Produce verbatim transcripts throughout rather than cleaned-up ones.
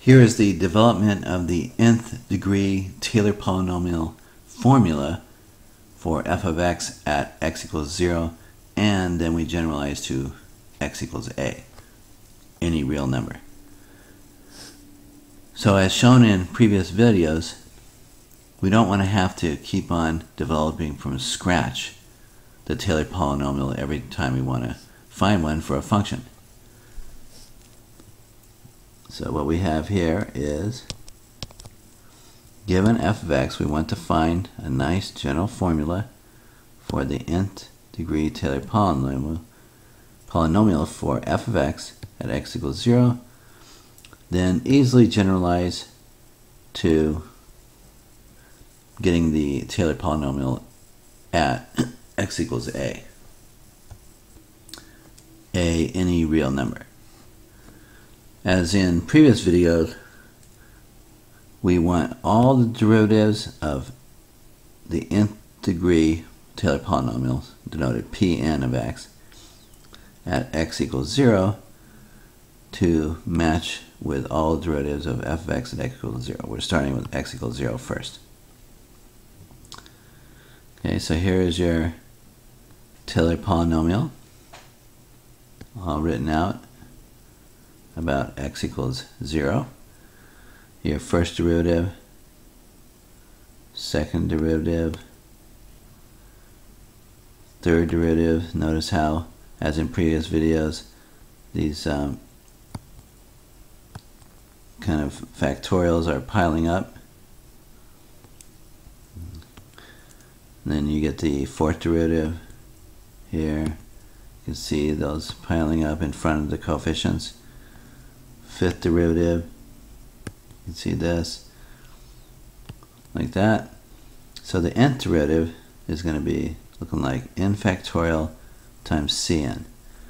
Here is the development of the nth degree Taylor polynomial formula for f of x at x equals zero, and then we generalize to x equals a, any real number. So as shown in previous videos, we don't want to have to keep on developing from scratch the Taylor polynomial every time we want to find one for a function. So what we have here is, given f of x, we want to find a nice general formula for the nth degree Taylor polynomial, polynomial for f of x at x equals zero, then easily generalize to getting the Taylor polynomial at x equals a, a any real number. As in previous videos, we want all the derivatives of the nth degree Taylor polynomials, denoted Pn of x, at x equals zero to match with all derivatives of f of x at x equals zero. We're starting with x equals zero first. Okay, so here is your Taylor polynomial, all written out about x equals zero. Your first derivative, second derivative, third derivative. Notice how, as in previous videos, these um, kind of factorials are piling up. And then you get the fourth derivative here. You can see those piling up in front of the coefficients. Fifth derivative, you can see this, like that. So the nth derivative is going to be looking like n factorial times cn.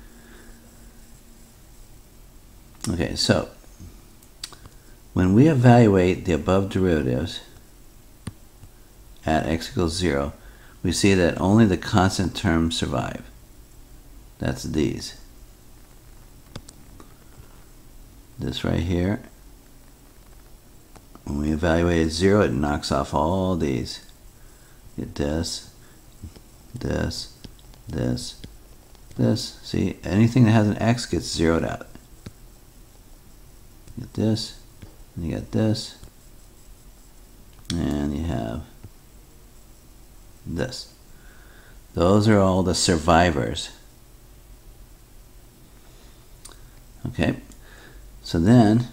Okay, so when we evaluate the above derivatives at x equals zero, we see that only the constant terms survive. That's these. This right here. When we evaluate at zero, it knocks off all these. Get this, this, this, this. See, anything that has an x gets zeroed out. You get this, and you get this, and you have this. Those are all the survivors. Okay, so then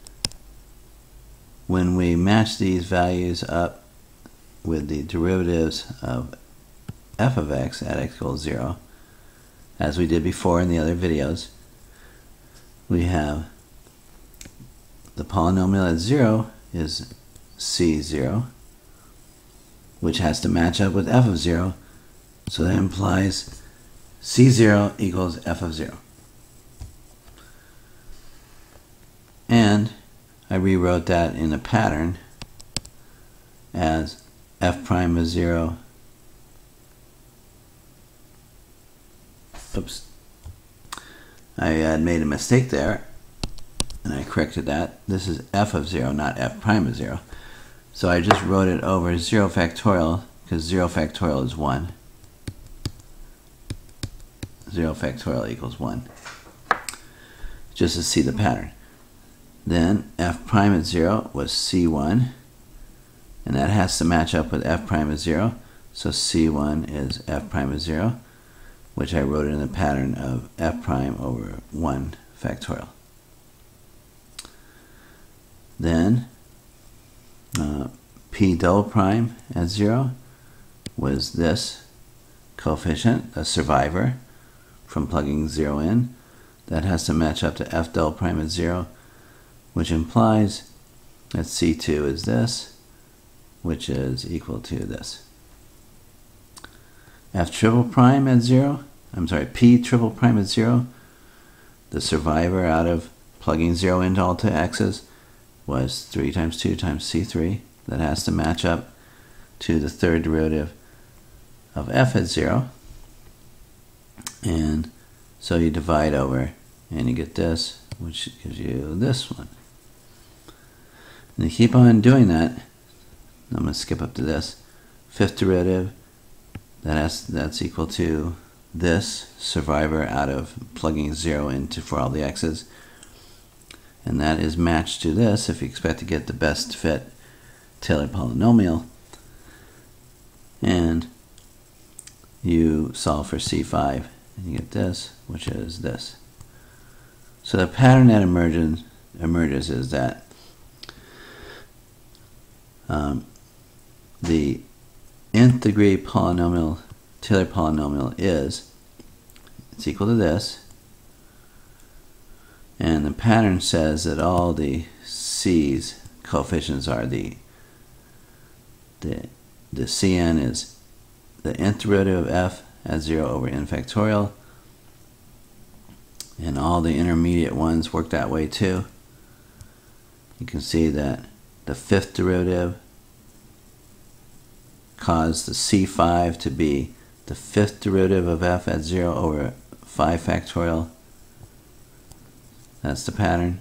when we match these values up with the derivatives of f of x at x equals zero, as we did before in the other videos, we have the polynomial at zero is c zero, which has to match up with f of zero, so that implies c zero equals f of zero. And I rewrote that in a pattern as f prime of zero. Oops. I had made a mistake there, and I corrected that. This is f of zero, not f prime of zero. So I just wrote it over zero factorial, because zero factorial is one. zero factorial equals one. Just to see the pattern. Then f prime at zero was c one, and that has to match up with f prime at zero, so c one is f prime at zero, which I wrote in the pattern of f prime over one factorial. Then uh, p double prime at zero was this coefficient, a survivor, from plugging zero in. That has to match up to f double prime at zero, which implies that c two is this, which is equal to this. F triple prime at zero, I'm sorry, p triple prime at zero, the survivor out of plugging zero into all two x's, was three times two times c three. That has to match up to the third derivative of f at zero. And so you divide over and you get this, which gives you this one. And you keep on doing that. I'm going to skip up to this. Fifth derivative, that has, that's equal to this survivor out of plugging zero into for all the x's. And that is matched to this if you expect to get the best fit Taylor polynomial. And you solve for C five and you get this, which is this. So the pattern that emerges, emerges is that um, the nth degree polynomial, Taylor polynomial is, it's equal to this, and the pattern says that all the C's coefficients are the, the, the Cn is the nth derivative of f at zero over n factorial, and all the intermediate ones work that way too. You can see that the fifth derivative caused the C five to be the fifth derivative of f at zero over five factorial. That's the pattern.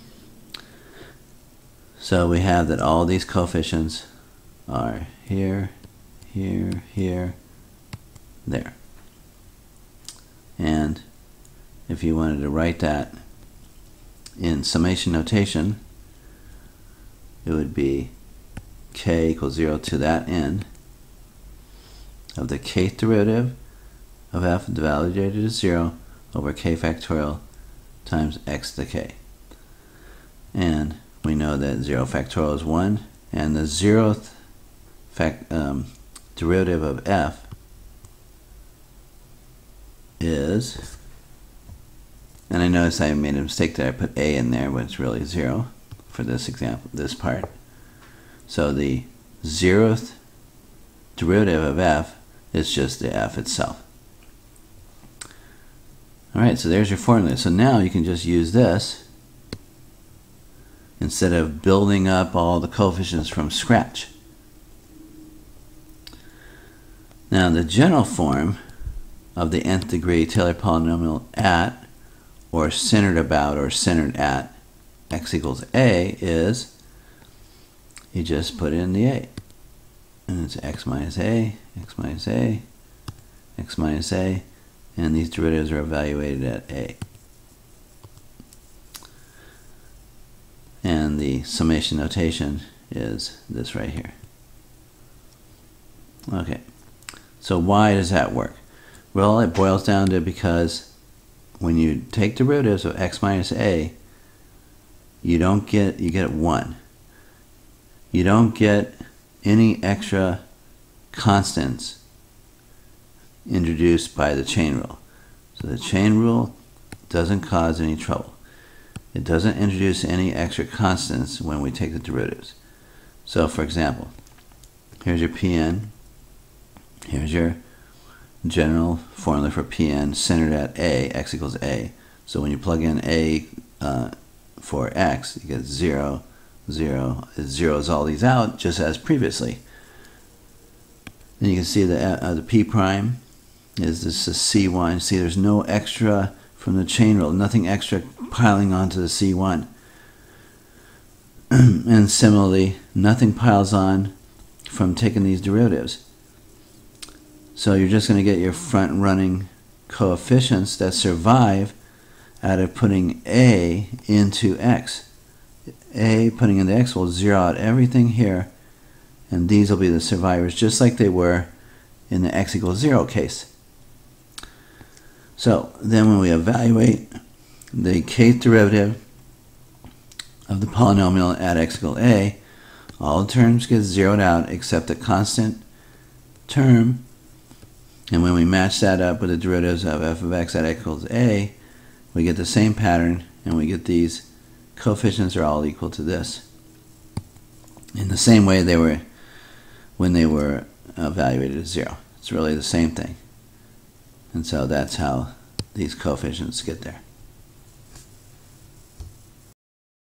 So we have that all these coefficients are here, here, here, there. And if you wanted to write that in summation notation, it would be k equals zero to that n of the kth derivative of f validated to zero over k factorial times x to k. And we know that zero factorial is one, and the zeroth fact, um, derivative of f is, and I noticed I made a mistake that I put a in there, but it's really zero for this example, this part. So the zeroth derivative of f is just the f itself. Alright, so there's your formula. So now you can just use this instead of building up all the coefficients from scratch. Now the general form of the nth degree Taylor polynomial at, or centered about, or centered at x equals a is, you just put in the a. And it's x minus a, x minus a, x minus a, and these derivatives are evaluated at a. And the summation notation is this right here. Okay, so why does that work? Well, it boils down to because when you take derivatives of x minus a, you don't get, you get one. You don't get any extra constants introduced by the chain rule. So the chain rule doesn't cause any trouble. It doesn't introduce any extra constants when we take the derivatives. So for example, here's your P n, here's your general formula for P n centered at a, x equals a. So when you plug in a uh, for x, you get zero, zero, it zeroes all these out just as previously. Then you can see that uh, the p prime is this is c one. See, there's no extra from the chain rule, nothing extra piling onto the c one. And similarly, nothing piles on from taking these derivatives. So you're just going to get your front-running coefficients that survive out of putting a into x. A putting into x will zero out everything here, and these will be the survivors just like they were in the x equals zero case. So then when we evaluate the kth derivative of the polynomial at x equals a, all terms get zeroed out except the constant term. And when we match that up with the derivatives of f of x at x equals a, we get the same pattern, and we get these coefficients are all equal to this. In the same way they were when they were evaluated as zero. It's really the same thing. And so that's how these coefficients get there.